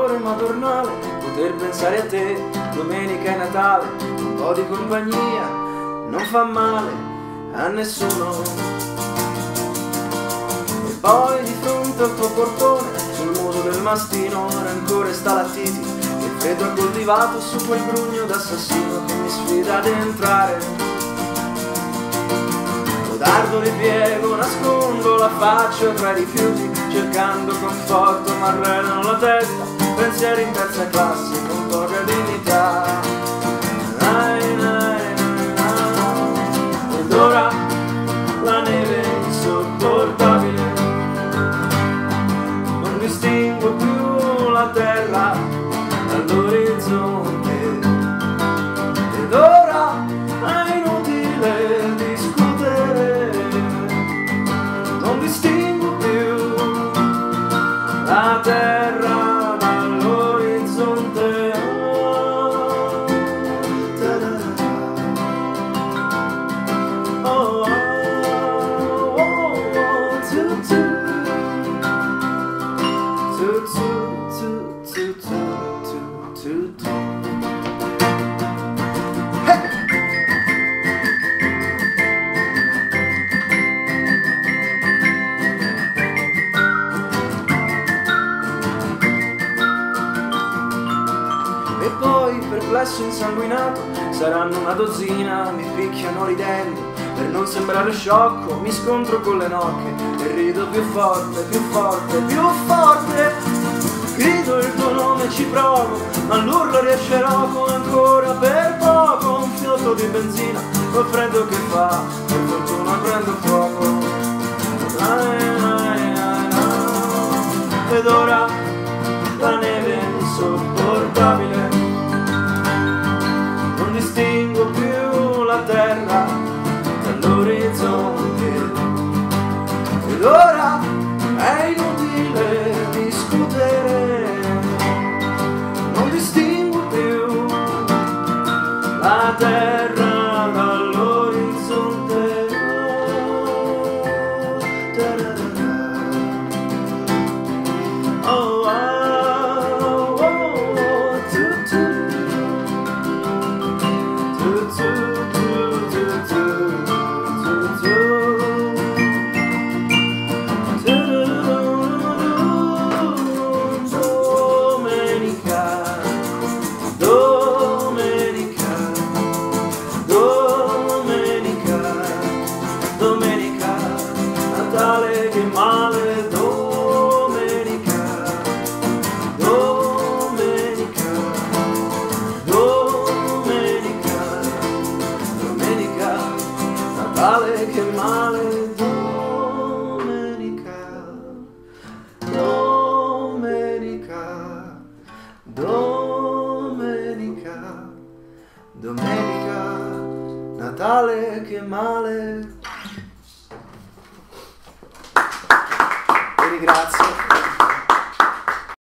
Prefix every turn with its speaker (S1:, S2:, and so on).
S1: calore madornale, poter pensare a te, domenica e Natale, un po' di compagnia non fa male a nessuno. E poi di fronte al tuo portone, sul muso del mastino, rancore e stalattiti, il freddo ha coltivato su quel grugno d'assassino che mi sfida ad entrare. Dardo ripiego, nascondo la faccia tra i rifiuti, cercando conforto ma arredano la testa, pensieri in terza classe con poca dignità. Ed ora la neve è insopportabile, non distingo più la terra dall'orizzonte. Ed ora è inutile discutere, non distingo più la terra dall'orizzonte. Oh, oh, oh, oh, tu, tu, tu, tu, tu, tu, tu, tu. E poi, perplesso insanguinato, saranno una dozzina, mi picchiano ridendo, per non sembrare sciocco mi scontro con le nocche e rido più forte, più forte, più forte. Grido il tuo nome, ci provo, ma l'urlo riesce roco ancora per poco. Un fiotto di benzina, col freddo che fa, per fortuna prendo fuoco. Ed ora la neve è insopportabile, non distingo più la terra dall'orizzonte. Ed ora è inutile discutere, non distingo più la terra dall'orizzonte. Oh, oh, oh, oh, tu, tu, tu, tu, tu, tu, tu, tu. Domenica, domenica, domenica, domenica, Natale che male, domenica, domenica, domenica, domenica, Natale che male, domenica, domenica, domenica, domenica, Natale che male. Vi ringrazio.